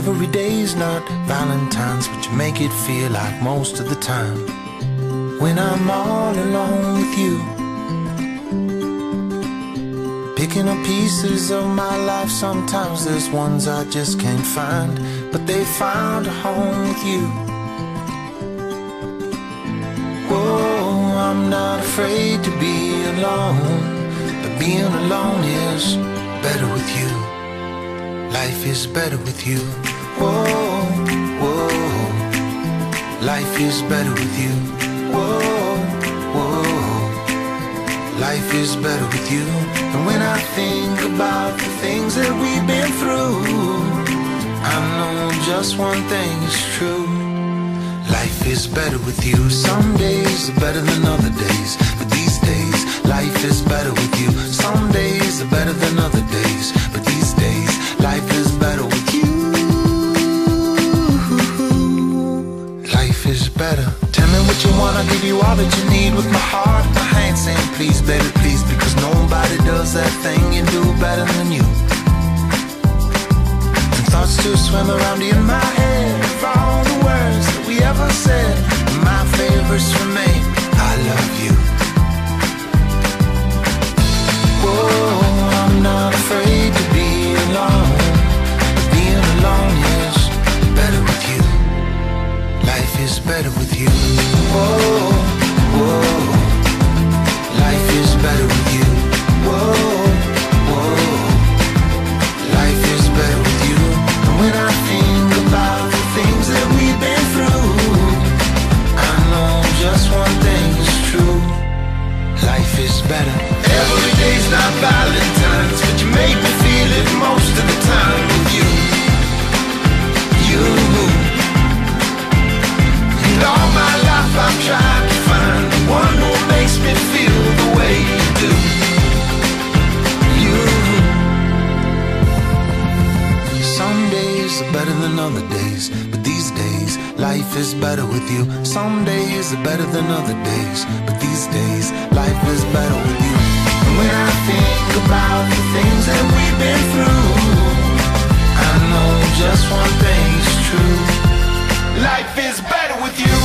Every day's not Valentine's, but you make it feel like most of the time. When I'm all alone with you, picking up pieces of my life, sometimes there's ones I just can't find, but they found a home with you. Whoa, I'm not afraid to be alone, but being alone is better with you. Life is better with you. Whoa, whoa, life is better with you. Whoa, whoa, life is better with you. And when I think about the things that we've been through, I know just one thing is true. Life is better with you. Some days are better than other days, but these days life is better with you. Some days are better than other days, but these days life is better with you. Life is better. Tell me what you want, I'll give you all that you need. With my heart in my hand saying please, baby, please, because nobody does that thing you do better than you. And thoughts to swim around in my head of all the words that we ever said. My favorites remain, I love you. Whoa, I'm not afraid to be alone, but being alone is better with you. Life is better with you. Whoa, whoa, life is better with you. Whoa, whoa, life is better with you. And when I think about the things that we've been through, I know just one thing is true. Life is better. Every day's not Valentine's, but you make me feel it most of the time with you. You. And all my life I've tried to find the one who makes me feel the way you do. You. Some days are better than other days, but these days life is better with you. Some days are better than other days, but these days life is better with you. And when I think about the things that we've been through, I know just one thing is true. Life is better with you.